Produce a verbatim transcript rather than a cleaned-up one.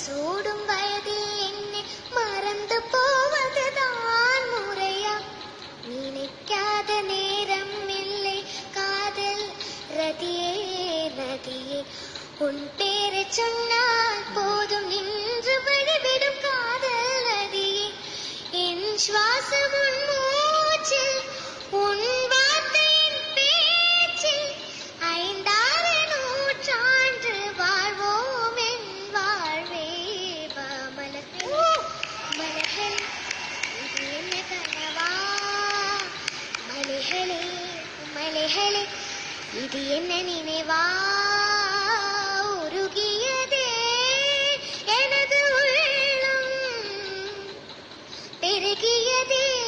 சூடும் வயதில் என்னை மறந்து போவதுதான் முறையா? நினைக்காத நேரம் இல்லை காதல் ரதியே ரதியே. உன் பேரை சொன்னால் போதும் நின்று வழிவிடும் காதல் ரதியே. என் சுவாசம் உன் மூச்சில், உன் வார்த்தையின் பேச்சில். ஐந்தாறு நூற்றாண்டு வாழ்வோம் என் வாழ்வே. வா மலர்களே மலர்களே இது என்ன கனவா? மலைகளே மலைகளே இது என்ன நினைவா? உருகியதே எனது உள்ளம், பெருகியதே